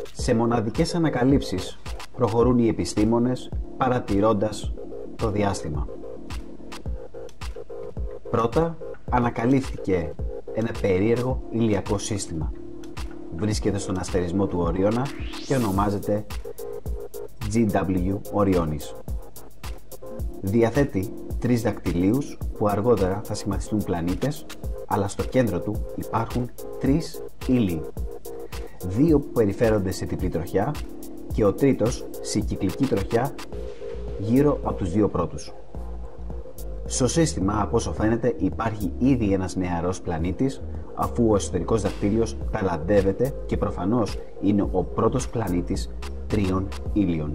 Σε μοναδικές ανακαλύψεις προχωρούν οι επιστήμονες παρατηρώντας το διάστημα. Πρώτα ανακαλύφθηκε ένα περίεργο ηλιακό σύστημα. Βρίσκεται στον αστερισμό του Ορίωνα και ονομάζεται GW Orionis. Διαθέτει 3 δακτυλίους που αργότερα θα σχηματιστούν πλανήτες, αλλά στο κέντρο του υπάρχουν 3 ήλιοι. 2 που περιφέρονται σε διπλή τροχιά και ο τρίτος σε κυκλική τροχιά γύρω από τους 2 πρώτους. Στο σύστημα, από όσο φαίνεται, υπάρχει ήδη ένας νεαρός πλανήτης, αφού ο εσωτερικός δακτύλιος ταλαντεύεται και προφανώς είναι ο πρώτος πλανήτης 3 ήλιων.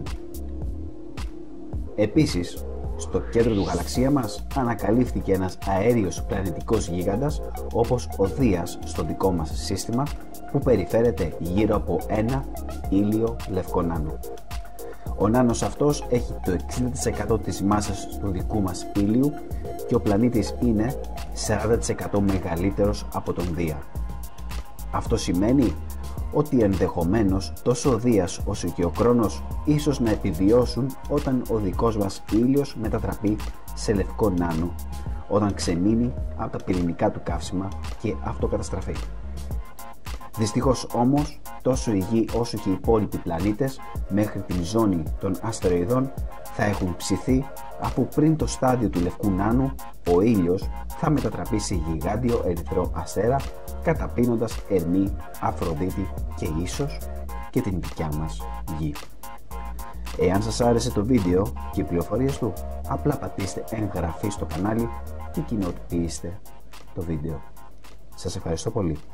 Επίσης, στο κέντρο του γαλαξία μας ανακαλύφθηκε ένας αέριος πλανητικός γίγαντας, όπως ο Δίας στο δικό μας σύστημα, που περιφέρεται γύρω από ένα ήλιο λευκό νάνο. Ο νάνος αυτός έχει το 60% της μάσας του δικού μας ήλιου και ο πλανήτης είναι 40% μεγαλύτερος από τον Δία. Αυτό σημαίνει ότι ενδεχομένως τόσο ο Δίας όσο και ο Κρόνος ίσως να επιβιώσουν όταν ο δικός μας ήλιος μετατραπεί σε λευκό νάνο, όταν ξεμείνει από τα πυρηνικά του καύσιμα και αυτοκαταστραφεί. Δυστυχώς όμως, τόσο η Γη όσο και οι υπόλοιποι πλανήτες μέχρι την ζώνη των αστεροειδών θα έχουν ψηθεί, αφού πριν το στάδιο του λευκού νάνου ο ήλιος θα μετατραπεί σε γιγάντιο ερυθρό αστέρα, καταπίνοντας Ερμή, Αφροδίτη και ίσως και την δικιά μας Γη. Εάν σας άρεσε το βίντεο και οι πληροφορίες του, απλά πατήστε εγγραφή στο κανάλι και κοινοποιήστε το βίντεο. Σας ευχαριστώ πολύ.